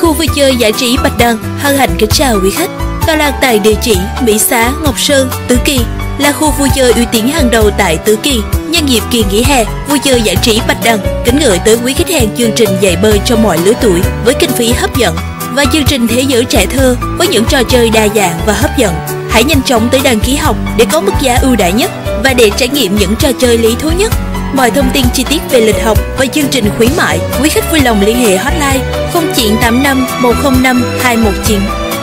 Khu vui chơi giải trí Bạch Đằng hân hạnh kính chào quý khách. Tọa lạc tại địa chỉ Mỹ Xá, Ngọc Sơn, Tứ Kỳ, là khu vui chơi uy tín hàng đầu tại Tứ Kỳ. Nhân dịp kỳ nghỉ hè, vui chơi giải trí Bạch Đằng kính gửi tới quý khách hàng chương trình dạy bơi cho mọi lứa tuổi với kinh phí hấp dẫn và chương trình Thế giới trẻ thơ với những trò chơi đa dạng và hấp dẫn. Hãy nhanh chóng tới đăng ký học để có mức giá ưu đãi nhất và để trải nghiệm những trò chơi lý thú nhất. Mọi thông tin chi tiết về lịch học và chương trình khuyến mại, quý khách vui lòng liên hệ hotline 0985 105 219.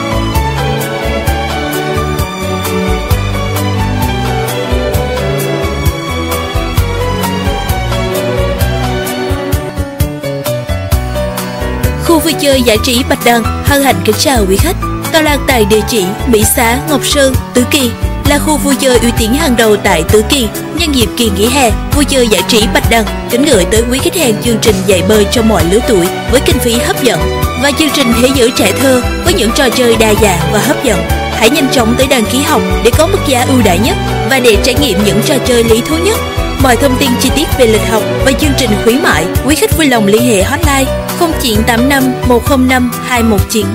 Khu vui chơi giải trí Bạch Đằng hân hạnh kính chào quý khách. Tọa lạc tại địa chỉ Mỹ Xá, Ngọc Sơn, Tứ Kỳ, là khu vui chơi uy tín hàng đầu tại Tứ Kỳ. Nhân dịp kỳ nghỉ hè, vui chơi giải trí Bạch Đằng kính gửi tới quý khách hàng chương trình dạy bơi cho mọi lứa tuổi với kinh phí hấp dẫn và chương trình Thế giới trẻ thơ với những trò chơi đa dạng và hấp dẫn. Hãy nhanh chóng tới đăng ký học để có mức giá ưu đãi nhất và để trải nghiệm những trò chơi lý thú nhất. Mọi thông tin chi tiết về lịch học và chương trình khuyến mại, quý khách vui lòng liên hệ hotline 0985 105 219.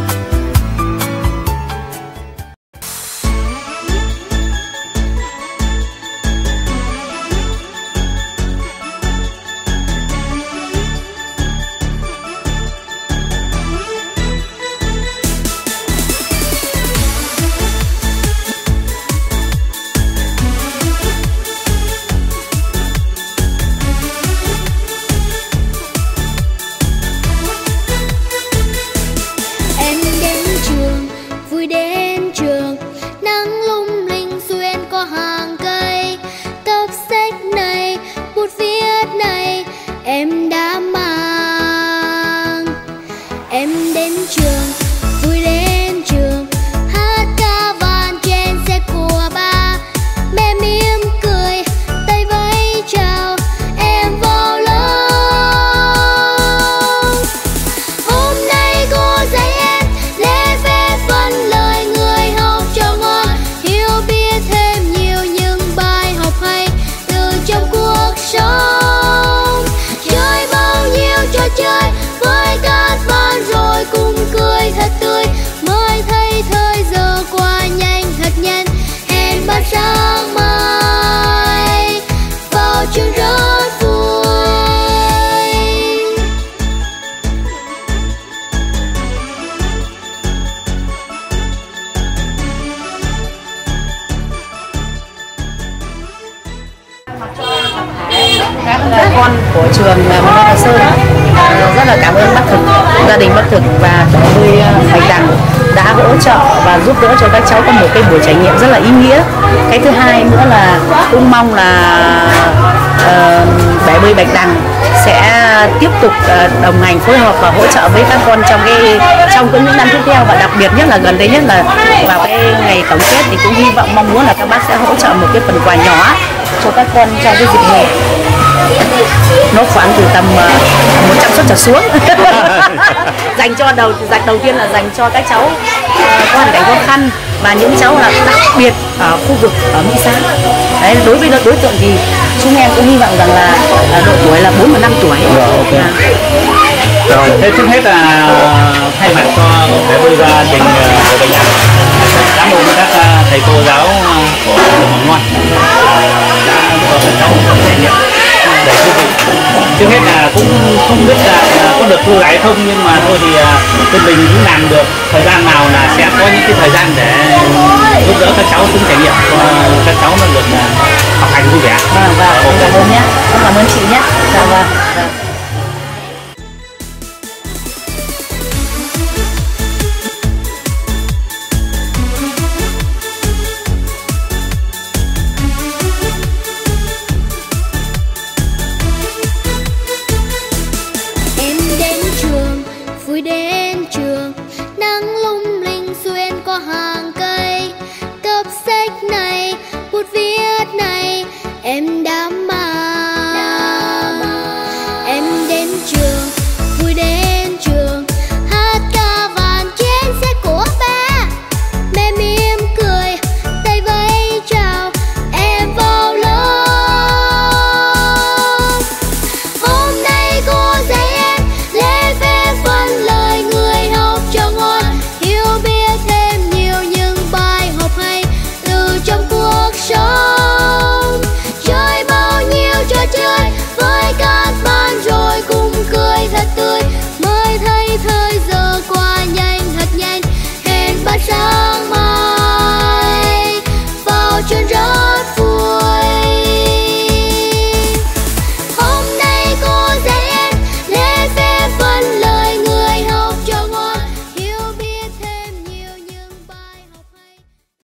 Các con của trường Mầm non Hà Sơn rất là cảm ơn bác Thực, gia đình bác Thực và tổ bơi Bạch Đằng đã hỗ trợ và giúp đỡ cho các cháu có một cái buổi trải nghiệm rất là ý nghĩa. Cái thứ hai nữa là cũng mong là bể bơi Bạch Đằng sẽ tiếp tục đồng hành phối hợp và hỗ trợ với các con trong những năm tiếp theo, và đặc biệt nhất là gần đây nhất là vào cái ngày tổng kết thì cũng hy vọng mong muốn là các bác sẽ hỗ trợ một cái phần quà nhỏ cho các con trong cái dịp hè. Nó khoảng từ tầm 100 suất trở xuống. Dành đầu tiên là dành cho các cháu có hoàn cảnh khó khăn và những cháu là đặc biệt ở khu vực ở Mỹ Xá. Đấy, đối với đối tượng thì chúng em cũng hy vọng rằng là độ tuổi là 4 và 5 tuổi. Rồi, thế trước hết là thay mặt cho bể bơi gia đình của Bạch Đằng, cảm ơn các thầy cô giáo của trường mầm non đã cho các cháu trải nghiệm để thú vị. Trước hết là cũng không biết là có được thu gái không, nhưng mà thôi thì bên mình cũng làm được. Thời gian nào là sẽ có những cái thời gian để giúp đỡ các cháu xuống trải nghiệm cho các cháu nó được học hành vui vẻ. Vâng, cảm ơn nhé, cảm ơn chị nhé. Vâng. Vui đến